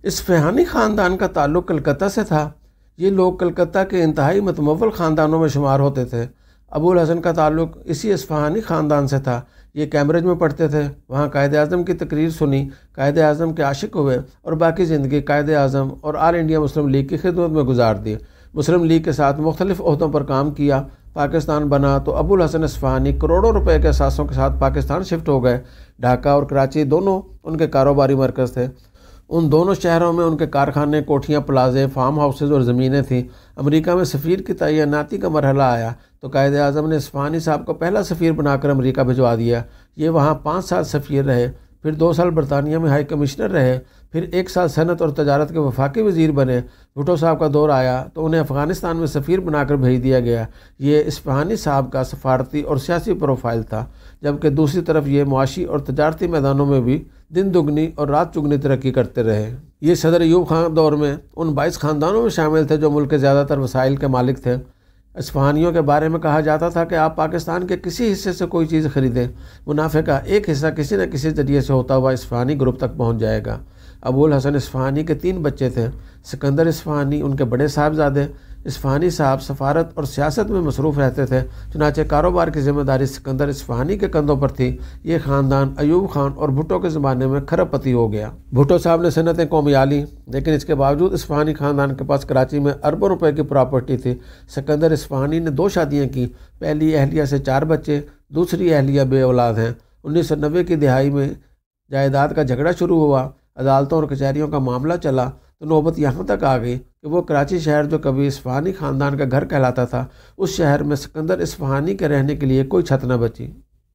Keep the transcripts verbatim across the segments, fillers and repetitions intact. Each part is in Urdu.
اصفہانی خاندان کا تعلق کلکتہ سے تھا۔ یہ لوگ کلکتہ کے انتہائی متمول خاندانوں میں شمار ہوتے تھے۔ ابو الحسن کا تعلق اسی اصفہانی خاندان سے تھا۔ یہ کیمبرج میں پڑھتے تھے، وہاں قائد اعظم کی تقریر سنی، قائد اعظم کے عاشق ہوئے اور باقی زندگی قائد اعظم اور آل انڈیا مسلم لیگ کی خدمت میں گزار دی۔ مسلم لیگ کے ساتھ مختلف عہدوں پر کام کیا۔ پاکستان بنا تو ابو الحسن اصفہانی کروڑوں روپے کے اثاثوں کے ساتھ پاکستان شفٹ ہو گئے۔ ڈھاکہ اور کراچی دونوں ان کے کاروباری مرکز تھے۔ ان دونوں شہروں میں ان کے کارخانے، کوٹھیاں، پلازے، فارم ہاؤسز اور زمینیں تھیں۔ امریکہ میں سفیر کی تعیناتی کا مرحلہ آیا تو قائد اعظم نے اصفہانی صاحب کو پہلا سفیر بنا کر امریکہ بھجوا دیا۔ یہ وہاں پانچ سال سفیر رہے، پھر دو سال برطانیہ میں ہائی کمشنر رہے، پھر ایک سال صنعت اور تجارت کے وفاقی وزیر بنے۔ بھٹو صاحب کا دور آیا تو انہیں افغانستان میں سفیر بنا کر بھیج دیا گیا۔ یہ اصفہانی صاحب کا سفارتی اور سیاسی پروفائل تھا، جبکہ دوسری طرف یہ معاشی اور تجارتی میدانوں میں بھی دن دگنی اور رات چگنی ترقی کرتے رہے۔ یہ صدر ایوب خان دور میں ان بائیس خاندانوں میں شامل تھے جو ملک کے زیادہ تر وسائل کے مالک تھے۔ اصفہانیوں کے بارے میں کہا جاتا تھا کہ آپ پاکستان کے کسی حصے سے کوئی چیز خریدیں، منافع کا ایک حصہ کسی نہ کسی ذریعے سے ہوتا ہوا اصفہانی گروپ تک پہنچ جائے گا۔ ابو الحسن اصفہانی کے تین بچے تھے۔ سکندر اصفہانی ان کے بڑے صاحبزادے۔ اصفہانی صاحب سفارت اور سیاست میں مصروف رہتے تھے، چنانچہ کاروبار کی ذمہ داری سکندر اصفہانی کے کندھوں پر تھی۔ یہ خاندان ایوب خان اور بھٹو کے زمانے میں کھرب پتی ہو گیا۔ بھٹو صاحب نے صنعتیں قومیہ لیں، لیکن اس کے باوجود اصفہانی خاندان کے پاس کراچی میں اربوں روپے کی پراپرٹی تھی۔ سکندر اصفہانی نے دو شادیاں کی۔ پہلی اہلیہ سے چار بچے، دوسری اہلیہ بے اولاد ہیں۔ انیس سو نوے کی دہائی میں جائیداد کا جھگڑا شروع ہوا، عدالتوں اور کچہریوں کا معاملہ چلا تو نوبت یہاں تک آ گئی کہ وہ کراچی شہر جو کبھی اصفہانی خاندان کا گھر کہلاتا تھا، اس شہر میں سکندر اصفہانی کے رہنے کے لیے کوئی چھت نہ بچی۔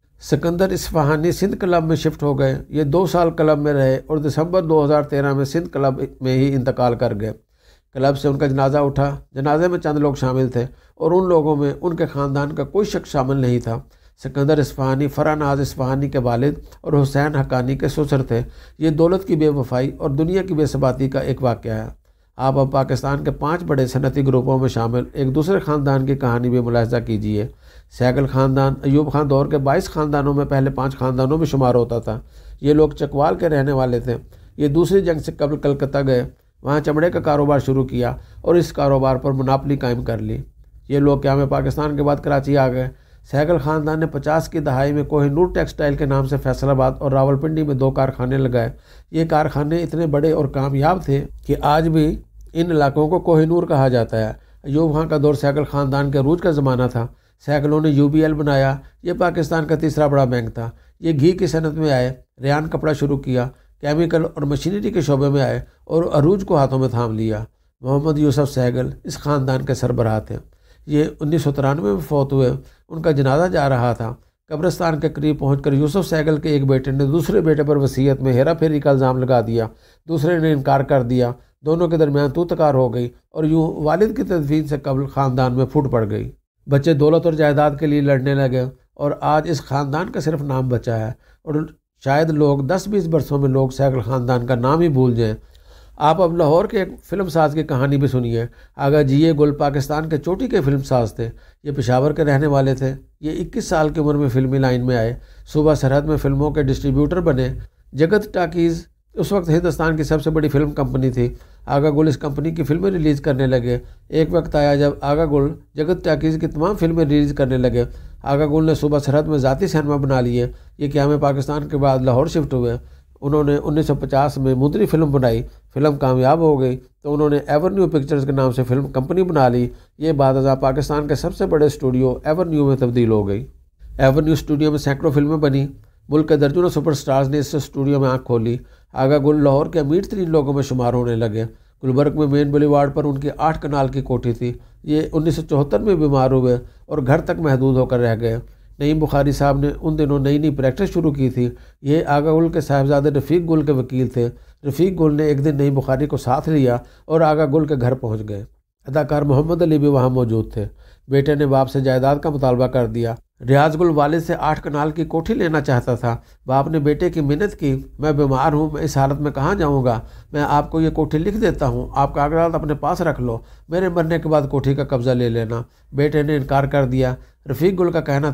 سکندر اصفہانی سندھ کلب میں شفٹ ہو گئے۔ یہ دو سال کلب میں رہے اور دسمبر دو ہزار تیرہ میں سندھ کلب میں ہی انتقال کر گئے۔ کلب سے ان کا جنازہ اٹھا۔ جنازے میں چند لوگ شامل تھے اور ان لوگوں میں ان کے خاندان کا کوئی شخص شامل نہیں تھا۔ سکندر اصفہانی فرح ناز اصفہانی کے والد اور حسین حقانی کے سسر تھے۔ یہ دولت کی بے وفائی اور دنیا کی بے ثباتی کا ایک واقعہ ہے۔ آپ اب پاکستان کے پانچ بڑے صنعتی گروپوں میں شامل ایک دوسرے خاندان کی کہانی بھی ملاحظہ کیجیے۔ سیگل خاندان ایوب خان دور کے بائیس خاندانوں میں پہلے پانچ خاندانوں میں شمار ہوتا تھا۔ یہ لوگ چکوال کے رہنے والے تھے۔ یہ دوسری جنگ سے قبل کلکتہ گئے، وہاں چمڑے کا کاروبار شروع کیا اور اس کاروبار پر مناپلی قائم کر لی۔ یہ لوگ قیام پاکستان کے بعد کراچی آ گئے۔ سیگل خاندان نے پچاس کی دہائی میں کوہ نور ٹیکسٹائل کے نام سے فیصل آباد اور راولپنڈی میں دو کارخانے لگائے۔ یہ کارخانے اتنے بڑے اور کامیاب تھے کہ آج بھی ان علاقوں کو کوہ نور کہا جاتا ہے۔ ایوب خان کا دور سیگل خاندان کے عروج کا زمانہ تھا۔ سیگلوں نے یو بی ایل بنایا، یہ پاکستان کا تیسرا بڑا بینک تھا۔ یہ گھی کی صنعت میں آئے، ریان کپڑا شروع کیا، کیمیکل اور مشینری کے شعبے میں آئے اور عروج کو ہاتھوں میں تھام لیا۔ محمد یوسف سیگل اس خاندان کے سربراہ تھے۔ یہ انیس سو ترانوے میں فوت ہوئے۔ ان کا جنازہ جا رہا تھا۔ قبرستان کے قریب پہنچ کر یوسف سیگل کے ایک بیٹے نے دوسرے بیٹے پر وصیت میں ہیرا پھیری کا الزام لگا دیا۔ دوسرے نے انکار کر دیا۔ دونوں کے درمیان تو تکار ہو گئی اور یوں والد کی تدفین سے قبل خاندان میں پھوٹ پڑ گئی۔ بچے دولت اور جائیداد کے لیے لڑنے لگے اور آج اس خاندان کا صرف نام بچا ہے اور شاید لوگ دس بیس برسوں میں لوگ سیگل خاندان کا نام ہی بھول جائیں۔ آپ اب لاہور کے ایک فلم ساز کی کہانی بھی سنیے۔ آغا جیے گل پاکستان کے چوٹی کے فلم ساز تھے۔ یہ پشاور کے رہنے والے تھے۔ یہ اکیس سال کی عمر میں فلمی لائن میں آئے۔ صوبہ سرحد میں فلموں کے ڈسٹریبیوٹر بنے۔ جگت ٹاکیز اس وقت ہندوستان کی سب سے بڑی فلم کمپنی تھی۔ آغا گل اس کمپنی کی فلمیں ریلیز کرنے لگے۔ ایک وقت آیا جب آغا گل جگت ٹاکیز کی تمام فلمیں ریلیز کرنے لگے۔ آغا گل نے صوبہ سرحد میں ذاتی سینما بنا لیے۔ یہ قیام پاکستان کے بعد لاہور شفٹ ہوئے۔ انہوں نے انیس سو پچاس میں مدری فلم بنائی۔ فلم کامیاب ہو گئی تو انہوں نے ایورنیو پکچرز کے نام سے فلم کمپنی بنا لی۔ یہ بعد ازاں پاکستان کے سب سے بڑے اسٹوڈیو ایورنیو میں تبدیل ہو گئی۔ ایورنیو اسٹوڈیو میں سینکڑوں فلمیں بنی۔ ملک کے درجنوں سپر سٹارز نے اس اسٹوڈیو میں آنکھ کھولی۔ آغا گل لاہور کے امیر ترین لوگوں میں شمار ہونے لگے۔ گلبرگ میں مین بولیوارڈ پر ان کی آٹھ کنال کی کوٹھی تھی۔ یہ انیس سو چوہتر میں بیمار ہوئے اور گھر تک محدود ہو کر رہ گئے۔ نعیم بخاری صاحب نے ان دنوں نئی نئی پریکٹس شروع کی تھی۔ یہ آغا گل کے صاحبزادے رفیق گل کے وکیل تھے۔ رفیق گل نے ایک دن نعیم بخاری کو ساتھ لیا اور آغا گل کے گھر پہنچ گئے۔ اداکار محمد علی بھی وہاں موجود تھے۔ بیٹے نے باپ سے جائیداد کا مطالبہ کر دیا۔ ریاض گل والد سے آٹھ کنال کی کوٹھی لینا چاہتا تھا۔ باپ نے بیٹے کی منت کی، میں بیمار ہوں، میں اس حالت میں کہاں جاؤں گا، میں آپ کو یہ کوٹھی لکھ دیتا ہوں، آپ کاغذات اپنے پاس رکھ لو، میرے مرنے کے بعد کوٹھی کا قبضہ لے لینا۔ بیٹے نے انکار کر دیا۔ رفیق گل کا کہنا تھا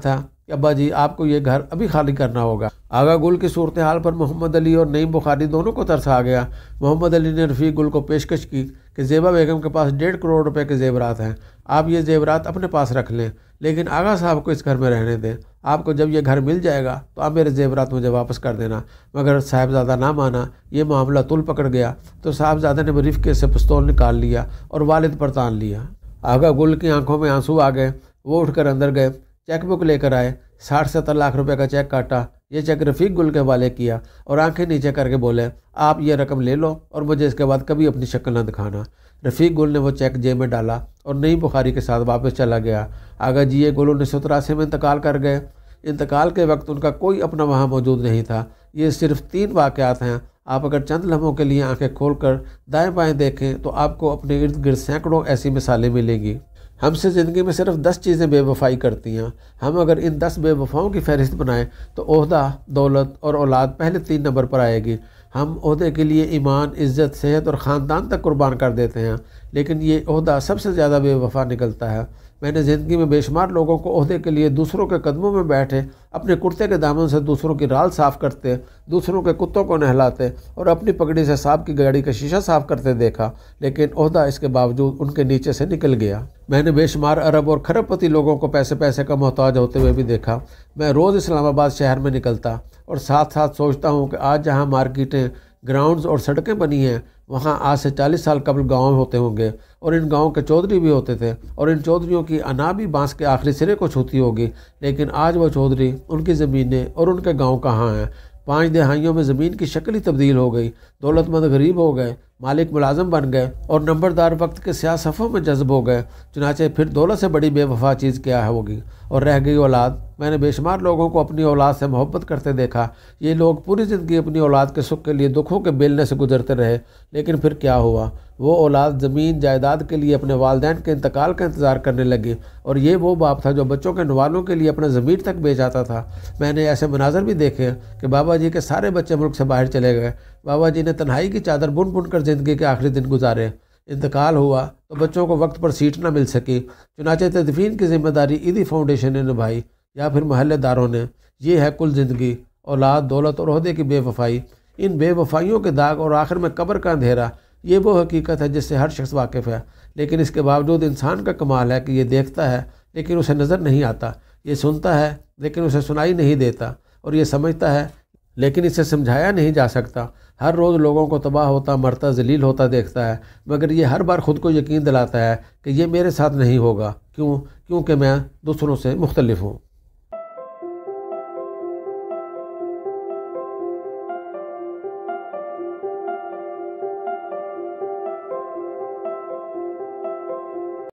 کہ ابا جی آپ کو یہ گھر ابھی خالی کرنا ہوگا۔ آغا گل کی صورتحال پر محمد علی اور نعیم بخاری دونوں کو ترس آ گیا۔ محمد علی نے رفیق گل کو پیشکش کی کہ زیبا بیگم کے پاس ڈیڑھ کروڑ روپے کے زیورات ہیں، آپ یہ زیورات اپنے پاس رکھ لیں، لیکن آغا صاحب کو اس گھر میں رہنے دیں۔ آپ کو جب یہ گھر مل جائے گا تو آپ میرے زیورات مجھے واپس کر دینا۔ مگر صاحبزادہ نہ مانا، یہ معاملہ طول پکڑ گیا تو صاحبزادہ نے رفقے سے پستول نکال لیا اور والد پر تان لیا۔ آغا گل کی آنکھوں میں آنسو آ گئے، وہ اٹھ کر اندر گئے، چیک بک لے کر آئے، ساٹھ ستر لاکھ روپے کا چیک کاٹا، یہ چیک رفیق گل کے حوالے کیا اور آنکھیں نیچے کر کے بولے آپ یہ رقم لے لو اور مجھے اس کے بعد کبھی اپنی شکل نہ دکھانا۔ رفیق گل نے وہ چیک جیب میں ڈالا اور نعیم بخاری کے ساتھ واپس چلا گیا۔ آغا جی گل انیس سو تراسی میں انتقال کر گئے۔ انتقال کے وقت ان کا کوئی اپنا وہاں موجود نہیں تھا۔ یہ صرف تین واقعات ہیں۔ آپ اگر چند لمحوں کے لیے آنکھیں کھول کر دائیں بائیں دیکھیں تو آپ کو اپنے ارد گرد سینکڑوں ایسی مثالیں ملیں گی۔ ہم سے زندگی میں صرف دس چیزیں بے وفائی کرتی ہیں۔ ہم اگر ان دس بے وفاؤں کی فہرست بنائیں تو عہدہ، دولت اور اولاد پہلے تین نمبر پر آئے گی۔ ہم عہدے کے لیے ایمان، عزت، صحت اور خاندان تک قربان کر دیتے ہیں، لیکن یہ عہدہ سب سے زیادہ بے وفا نکلتا ہے۔ میں نے زندگی میں بے شمار لوگوں کو عہدے کے لیے دوسروں کے قدموں میں بیٹھے، اپنے کرتے کے دامن سے دوسروں کی رال صاف کرتے، دوسروں کے کتوں کو نہلاتے اور اپنی پگڑی سے صاحب کی گاڑی کا شیشہ صاف کرتے دیکھا، لیکن عہدہ اس کے باوجود ان کے نیچے سے نکل گیا۔ میں نے بے شمار ارب اور کھرب پتی لوگوں کو پیسے پیسے کا محتاج ہوتے ہوئے بھی دیکھا۔ میں روز اسلام آباد شہر میں نکلتا اور ساتھ ساتھ سوچتا ہوں کہ آج جہاں مارکیٹیں، گراؤنڈز اور سڑکیں بنی ہیں، وہاں آج سے چالیس سال قبل گاؤں ہوتے ہوں گے اور ان گاؤں کے چودھری بھی ہوتے تھے اور ان چودھریوں کی انا بھی بانس کے آخری سرے کو چھوتی ہوگی، لیکن آج وہ چودھری، ان کی زمینیں اور ان کے گاؤں کہاں ہیں؟ پانچ دہائیوں میں زمین کی شکل ہی تبدیل ہو گئی، دولت مند غریب ہو گئے، مالک ملازم بن گئے اور نمبردار وقت کے سیاہ صفوں میں جذب ہو گئے۔ چنانچہ پھر دولت سے بڑی بے وفا چیز کیا ہوگی؟ اور رہ گئی اولاد۔ میں نے بے شمار لوگوں کو اپنی اولاد سے محبت کرتے دیکھا۔ یہ لوگ پوری زندگی اپنی اولاد کے سکھ کے لیے دکھوں کے بیلنے سے گزرتے رہے، لیکن پھر کیا ہوا؟ وہ اولاد زمین جائیداد کے لیے اپنے والدین کے انتقال کا انتظار کرنے لگی، اور یہ وہ باپ تھا جو بچوں کے نوالوں کے لیے اپنا ضمیر تک بیچ آتا تھا۔ میں نے ایسے مناظر بھی دیکھے کہ بابا جی کے سارے بچے ملک سے باہر چلے گئے، بابا جی نے تنہائی کی چادر بن بن کر زندگی کے آخری دن گزارے۔ انتقال ہوا تو بچوں کو وقت پر سیٹ نہ مل سکی، چنانچہ تدفین کی ذمہ داری ایدی فاؤنڈیشن نے نبھائی یا پھر محلے داروں نے۔ یہ ہے کل زندگی، اولاد، دولت اور عہدے کی بے وفائی۔ ان بے وفائیوں کے داغ اور آخر میں قبر کا اندھیرا، یہ وہ حقیقت ہے جس سے ہر شخص واقف ہے، لیکن اس کے باوجود انسان کا کمال ہے کہ یہ دیکھتا ہے لیکن اسے نظر نہیں آتا، یہ سنتا ہے لیکن اسے سنائی نہیں دیتا، اور یہ سمجھتا ہے لیکن اسے سمجھایا نہیں جا سکتا۔ ہر روز لوگوں کو تباہ ہوتا، مرتا، ذلیل ہوتا دیکھتا ہے، مگر یہ ہر بار خود کو یقین دلاتا ہے کہ یہ میرے ساتھ نہیں ہوگا۔ کیوں؟ کیونکہ میں دوسروں سے مختلف ہوں۔